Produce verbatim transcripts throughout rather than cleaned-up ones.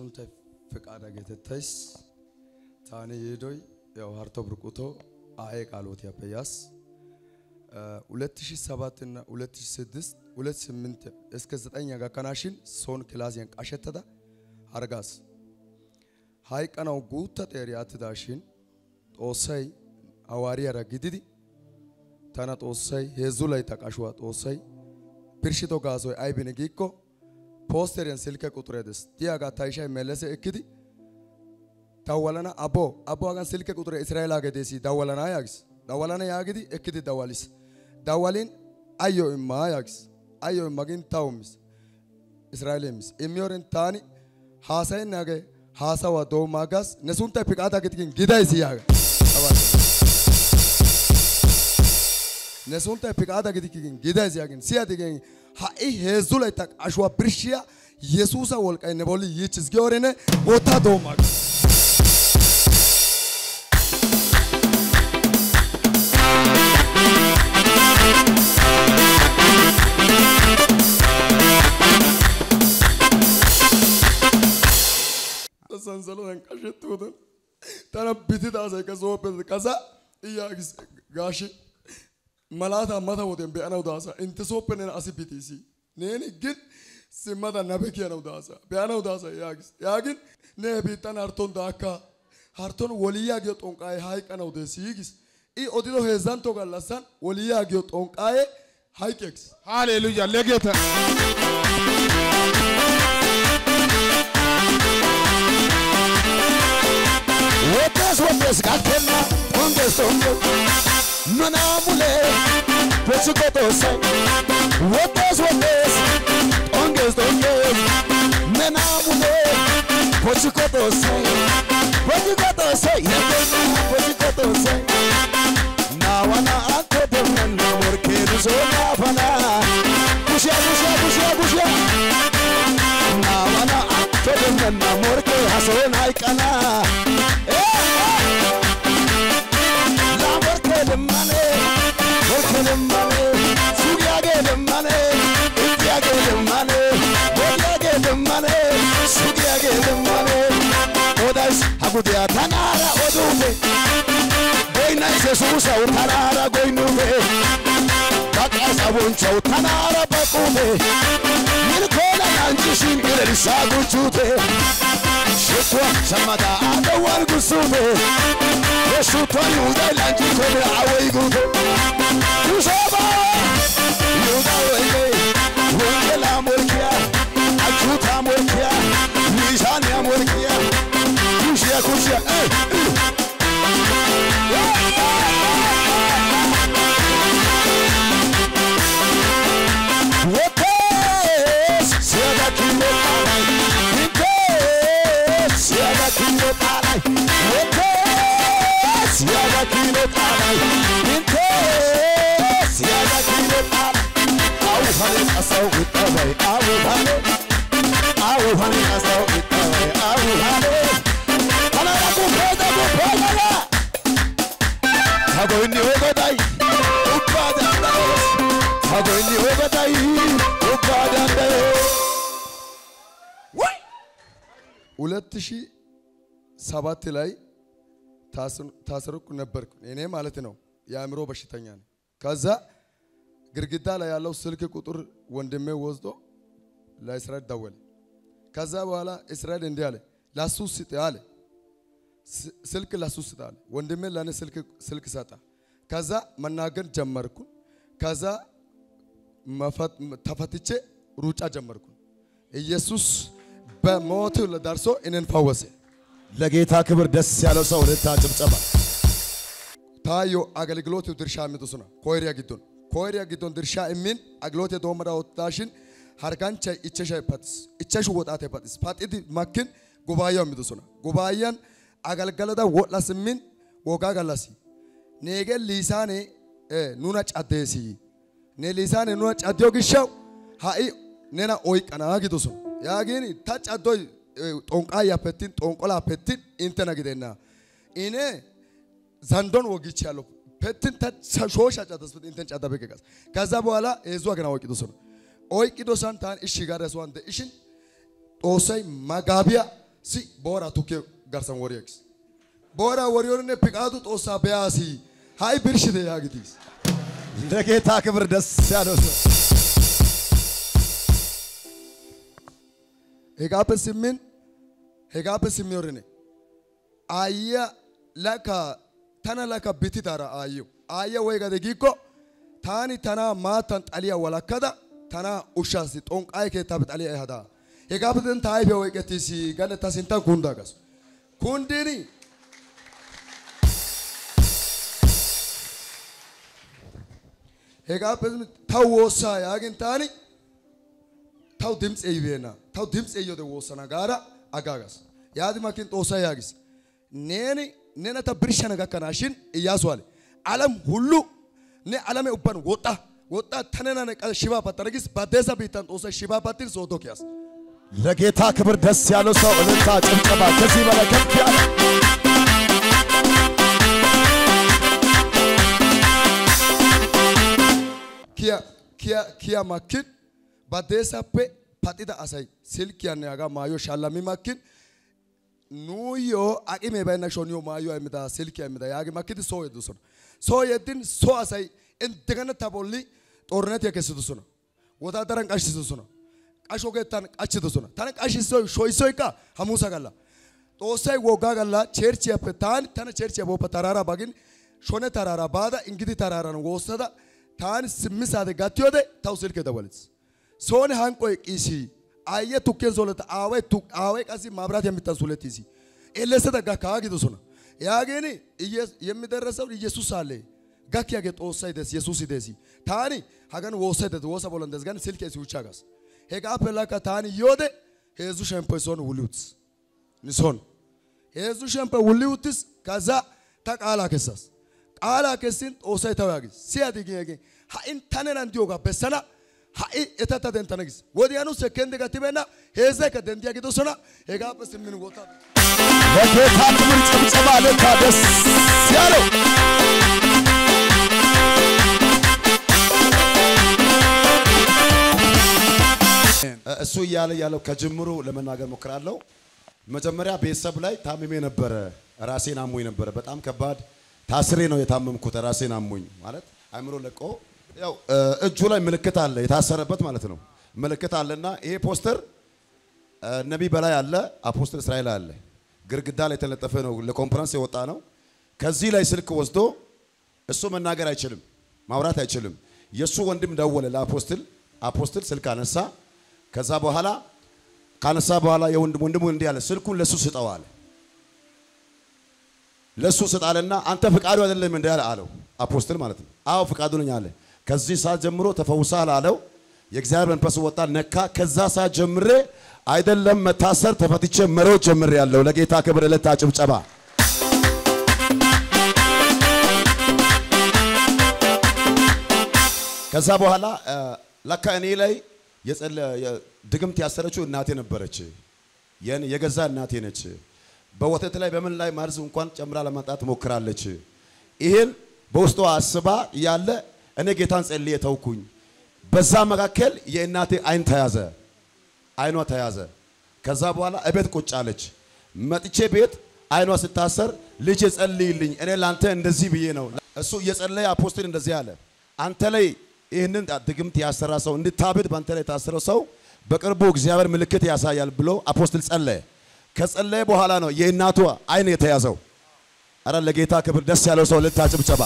Yesunta fekada getettays tani yedoy yaw harto burquto aye qalot yapeyas ሁለት ሺህ ሰባት እና ሁለት ሺህ ስድስት ሁለት ሺህ ስምንት እስከ ዘጠኝ ያጋከናሽን ሶን ክላስ ያንቃሸተዳ አርጋስ ሃይቀናው ጉታ ጤሪያት ዳሽን ጦሳይ አዋሪያ ረግዲዲ ታና ጦሳይ ሄዙ ላይ ተቃሽዋ ጦሳይ ፕርሽቶ ጋዞይ አይብንጊኮ ፖስተርን ስልከ ቁጥረደስ ዲያጋ ታይሻይ መለሰ እክዲ ታወለና አቦ አቦ አጋን ስልከ ቁጥረ እስራኤል አገደሲ ዳወለና ያግስ ዳወለና ያግዲ እክዲ ዳዋሊስ ዳዋሊን አዮ ኢማ ያግስ አዮ ኢማግን ታውምስ እስራኤልምስ ኢሚዮርን ታኒ ሃሳይ ናገ ሃሳዋ ዶ ማጋስ ነሱንታ ፍቃዳ ግድግን ጊዳይስ ያጋ ነሱንታ ፍቃዳ ግድግን ጊዳይስ ያግን ሲያድገን ሃኢ ሄዙ ላይ ተቃሽዋ ብርሽያ ኢየሱስ ወልቀይ ነቦሊ ይችስ ገወረነ ቦታ ዶ ማጋስ Sanzalo enkaşettudu. Tana biti da say kasope kaza iyagis gashi malata mata woden be ana udasa inte sope ne asi bitisi neni git simada nabeki ana udasa be ana udasa yagis yagin ne bitan harton daka harton woliya ge tonqay hayqana udesi yigis I odido hezanto gallasan woliya ge tonqay hayqex hallelujah legeta Wotas wotas gatena onges ongo manamule pesukoto sai Wotas wotas onges ongo manamule pesukoto sai pesukoto sai pesukoto sai nawana akodemna morkeru zona fana busha busha busha busha nawana akodemna morke hason aikana Hagudia tanara odume Boina Jesus au tanara goinume Bakas abuncho tanara bakume Nirkola nanjishin ileri saguchute Shekwa samada ada wargusume Yesu tani udai lanji kobe awai gude Yushaba Yuda wege Wengela morkia Achuta morkia Nishania morkia Kushia kushia eh Wotes siaga kilo palai Wotes siaga kilo palai Wotes siaga kilo palai Wotes siaga kilo palai Au hale asau utawai au hale Au hale asau utawai au hale Hagoini ogadai, upadandayos. Hagoini ogadai, upadandayos. What? ሁለት ሺህ ሰባት ላይ ታስሩኩ ነበርኩ እኔ ማለት ነው ያምሮ በሽተኛ ነኝ ከዛ ግርግዳ ላይ ያለው ስልክ ቁጥር ወንድሜ ወስዶ ለእስራኤል ደወለ ከዛ በኋላ እስራኤል እንዲህ አለ ላሱስ አለ ስልክ ላሱስታል ወንድሜ ለኔ ስልክ ስልክ ሰጣ ከዛ መናገር ጀመርኩ ከዛ መፈት ተፈትቼ ሩጫ ጀመርኩ ኢየሱስ በሞቱ ለዳርሶ እነን ፈወሰ ለጌታ ክብር ደስ ያለው ሰው ለታጭብጨባ ታዮ አገልግሎቱ ድርሻ ምጥሱና ኮይሪያ ጊዶን ኮይሪያ ጊዶን ድርሻ እሚን አገልግሎት የዶመራ ወጣሽን hargancha ichesha patis icheshu wodate patis patidi makin gubaaya midusuna gubaayan agalgalada wodlasmin woga galasi nege lisane eh nuna cadesi ne lisane nuna cadyo gishaw hai nena oiqana gidusun yagini ta caddoy tonqaya petin tonqola petin intena gidenna ine zandon wogichalo petin ta shosha cadas inten cadabegas kaza boala ezu agana woqidusun oyqido santan ishi gareso ande ishin osay magabia si bora tuke garsan wariyaks bora wariyone piqadu xossa beasi hay birshide yagitis ለጌታ ክብር ደስ ያለው ሰው hegape simin hegape simiorne aya laka tana laka bitidara ayo aya way gade gikko tani tana matan taliya walakada tana ushasi tonqay ke tab taliya hada hegape den taybe way getisi galata sinta kundagas kundini hegape tawosa yagin tani taw dimts eyvena taw dimts eyode wosana gara agagas yadi makin tosa yagis neni nena ta birshana gakanashin iyaswale alam hullu ne alame ubban wota wota tanena ne shiba patargis badesa bitan tosa shiba patir zodokias ለጌታ ክብር ደስ ያለው ሰው እልልታ ጭብጨባ ከዚህ በላይ ከፍ ያለ kia kia kia makin badesa pe patida asay silkiyan yaga mayo shallami makin nuyo aqime bayna shoniyo mayo emida silkiya emida yagi makidi so yedusun so yedin so asay endegana tabolli tornet yakesudusuna wodadaran qashidusuna qashogetan qachidusuna tan qashisoy shoysoyka hamusa galla tosay woga galla churchiya pe tan tan churchiya bo tarara bagin shone tarara bada ingidi tararan wosada tan simmisade gatiyode taw silke dawalits sone hanqoy qisi aye tukken zolata awe tuk awe qasi mabrat yemitan suletisi elesada gaka gidusuna yageni yemiderrasaw ኢየሱስ አለ ጋኪያገ ጦሳይ ደስ ኢየሱስ ደሲ ታኒ ሀገን ወሰደ ወሰ ቦለን ደስ ጋን ስልኬ ሲውቻጋስ ሄጋ ፐላካ ታኒ ዮደ ሄዙ ሸምፐሶን ውሉትስ ንሶን ሄዙ ሸምፐ ውሉትስ ካዛ ታቃላ ከሳስ ቃላ ከሲን ጦሳይ ታዋጊስ ሲያዲገ ሃኢን ታነናን ዲዮጋ በሰና ሃኢ እተታ ደንተነግስ ወዲያኑ ሰከንድ ጋቲበና ሄዘ ከደንዲያ ጊዶሰና ሄጋ በስምን ወጣ ለጌታ ክብር ጭብጨባ ለታ ደስ ያለው እሱ ያለ ያለው ከጅምሩ ለመናገር ሞክራለሁ መጀመሪያ ቤተሰብ ላይ ታምሜ ነበር ራሴን አሞኝ ነበር በጣም ከባድ ታስሬ ነው የታመምኩት ራሴን አሞኝ ማለት አይምሮ ለቆ ያው እጁ ላይ ምልክት አለ የታሰረበት ማለት ነው ምልክት አለና ይሄ ፖስተር ነብይ በላይ አለ አፖስቶል እስራኤል አለ ግርግዳ ላይ ተለጠፈ ነው ለኮንፈረንስ የወጣ ነው ከዚህ ላይ ስልክ ወስዶ እሱ መናገር አይችልም ማውራት አይችልም የሱ ወንድም ደወለ ለአፖስቶል አፖስቶል ስልክ አነሳ ከዛ በኋላ ካነሳ በኋላ የወንድም ወንድሙ እንዲህ ያለ ስልኩን ለሱ ስጠው አለ ለሱ ስጣለና አንተ ፍቃዱ አይደለም እንደ ያለ አለው አፖስቶል ማለት ነው አው ፍቃዱ ነኝ አለ ከዚህ ሰዓት ጀምሮ ተፈውሳል አለው የእግዚአብሔር መንፈስ ወጣ ነካ ከዛ ሰዓት ጀምሬ አይደለም መታሰር ተፈትቼ መሮጥ ጀምሬ ያለው ለጌታ ክብር ለታ ጭብጨባ ከዛ በኋላ ለካ እኔ ላይ የጸለ ድግምት ያሰረችው እናቴ ነበረች የኔ የገዛ እናቴ ነች በወተት ላይ በምን ላይ ማርዝ እንኳን ጨምራ ለማጣት ሞክራለች ይሄን በውስጧ አስባ ያለ እኔ ጌታን ጸልዬ ተውኩኝ በዛ መካከል የእናቴ አይን ተያዘ አይኗ ተያዘ ከዛ በኋላ እቤት ቁጭ አለች መጥቼ ቤት አይኗ ስታሰር ልጅ ጸልይልኝ እኔ ላንተ እንደዚህ ብዬ ነው እሱ እየጸለየ አፖስቶል እንደዚህ አለ አንተ ላይ ይሄንን ድግምት ያሰራ ሰው እንድታብድ ባንተ ላይ ታሰረው ሰው በቅርቡ እግዚአብሔር ምልክት ያሳያል ብሎ አፖስቶል ጸለየ ከጸለየ በኋላ ነው የእናቷ አይን የተያዘው አረ ለጌታ ክብር ደስ ያለው ሰው ልታጭብጨባ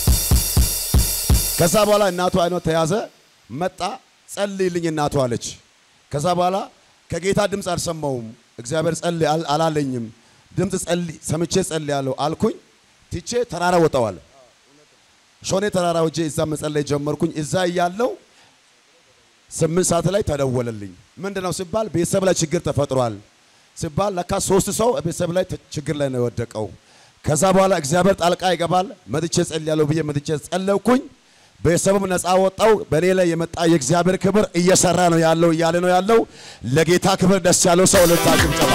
ከዛ በኋላ እናቷ አይኗ ተያዘ መጣ ጸልይልኝ እናቷ አለች ከዛ በኋላ ከጌታ ድምጽ አልሰማውም እግዚአብሔር ጸልይ አላለኝም ድምጽ ጸልይ ሰምቼ ጸልያለሁ አልኩኝ ትቼ ተራራ ወጣዋል ሾኔ ተራራ ወጄ እዛ መጸለይ ጀመርኩኝ እዛ ያለው ስምንት ሰዓት ላይ ተደወለልኝ ምንድነው ሲባል ቤተሰብ ላይ ችግር ተፈጥሯል ሲባል ለካ ሶስት ሰው ቤተሰብ ላይ ችግር ላይ ነው የወደቀው ከዛ በኋላ እግዚአብሔር ጣልቃ ይገባል መጥቼ ጸልያለሁ ብዬ መጥቼ ጸለይኩኝ ቤተሰብም ነፃ ወጣው በኔ ላይ የመጣ የእግዚአብሔር ክብር እየሰራ ነው ያለው ያለ ነው ያለው ለጌታ ክብር ደስ ያለው ሰው ለታጭም ጨባ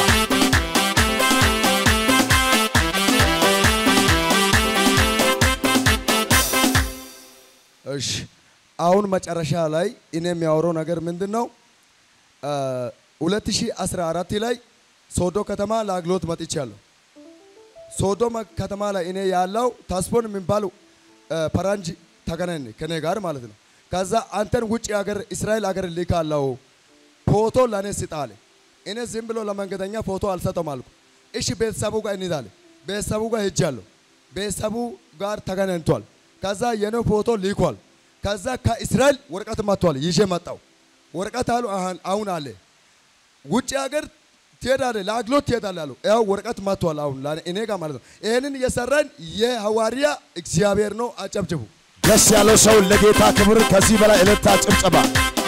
እሺ አሁን መጨረሻ ላይ እኔ የሚያወራው ነገር ምንድነው ሁለት ሺህ አስራ አራት ላይ ሶዶ ከተማ ለአግሎት መጥቻለሁ። ሶዶ ከተማ ላይ እኔ ያለው ታስፖን የሚባሉ ፈራንጅ ተገናኘ ከኔ ጋር ማለት ነው። ከዛ አንተን ውጪ ሀገር እስራኤል ሀገር ልካለው ፎቶ ለኔ ስጣለ። እኔ ዝም ብሎ ለመንገደኛ ፎቶ አልሰጠም አልኩ። እሺ ቤተሰቡ ጋር እንይዛለን። ቤተሰቡ ጋር ሄጃለሁ። ቤተሰቡ ጋር ተገናኝቷል። ከዛ የኔ ፎቶ ልኳል። ከዛ ከእስራኤል ወረቀት መጥቷል። ይዤ መጣው ወረቀት አሉ አሁን አለ ውጪ ሀገር ትሄዳለህ ለአግሎት ትሄዳለህ አሉ። ያው ወረቀት መጥቷል አሁን እኔ ጋር ማለት ነው። ይሄንን እየሰራን የሐዋርያ እግዚአብሔር ነው። አጨብጭቡ። ደስ ያለው ሰው ለጌታ ክብር ከዚህ በላይ እልልታ ጭብጨባ